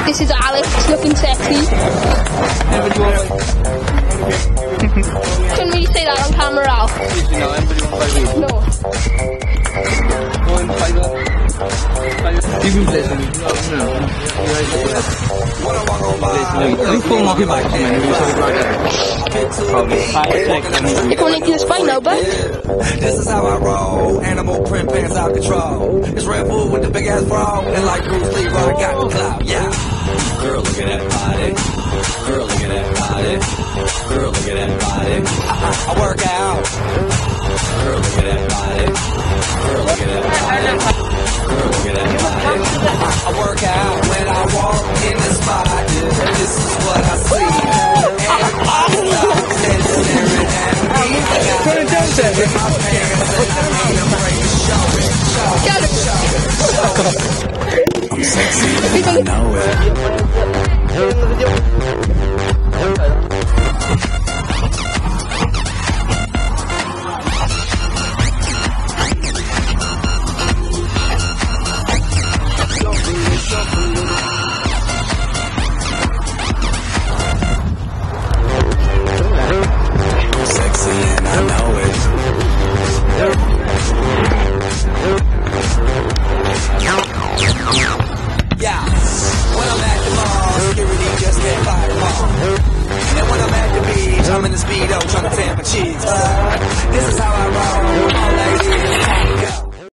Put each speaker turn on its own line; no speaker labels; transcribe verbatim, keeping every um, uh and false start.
This is Alex looking sexy. Can we say that on camera, Al? No.
You can play something. No. Who's full market back to me? Probably.
You can't make this fine now, but.
This is how I roll. Animal print pants out control. It's Red Bull with the big ass bra. And like Bruce Lee, I got the clout. Yeah. Girl, look at that body. Girl, look at that body. Girl, look at that body. I, I, I work out. Girl, look at that body. Girl, look at that body. Girl, look at that body. I, I work out when I walk in the spot. This is what I see. Everybody's staring at me. I got
Turn it down, Cedric.
my pants and I ain't afraid to show it. Show it, show it, show it. I'm sexy, I know it.